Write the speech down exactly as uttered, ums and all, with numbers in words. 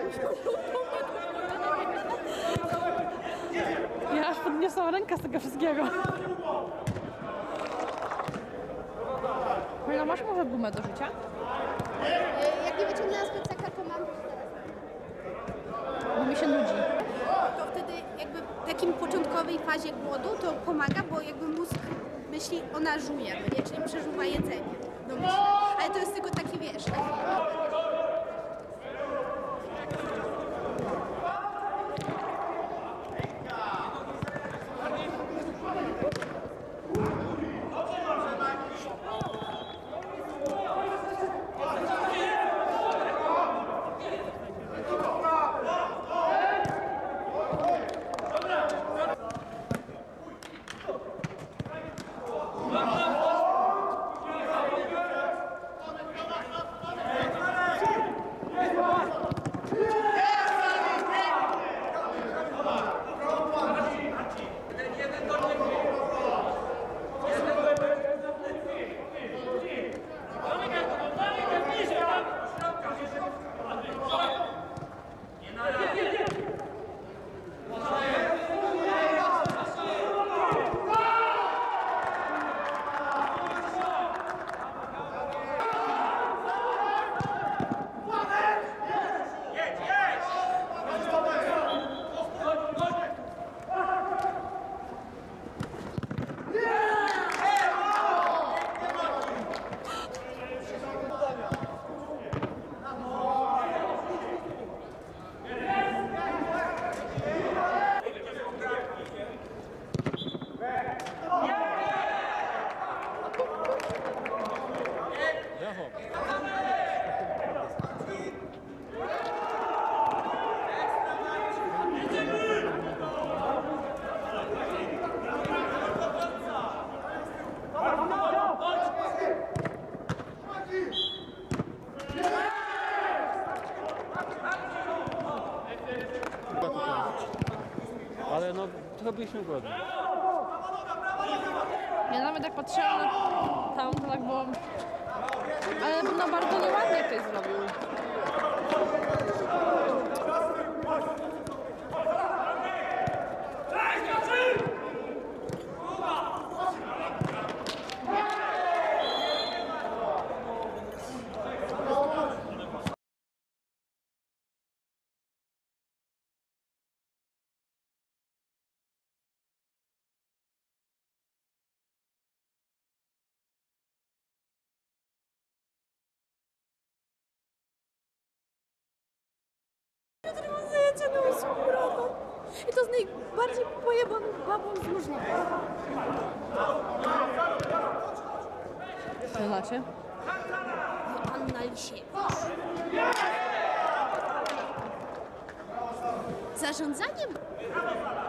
Ja aż podniosłam rękę z tego wszystkiego. No masz może gumę do życia? Jak nie wyciągnęłam z plecaka, to mam. Bo mi się nudzi. To wtedy jakby w takim początkowej fazie głodu to pomaga, bo jakby mózg myśli, ona żuje, no nie? Czyli przeżuwa jedzenie. No myślę. Ale to jest tylko takie, wiesz, takie... Ale no, trochę byliśmy głodni. Ja nawet jak patrzyłam na tam, to tak było... Ale no bardzo nieładnie ktoś zrobił. I to z najbardziej pojebaną babą z możliwych. Znacie? Joanna Lisiewicz. Zarządzaniem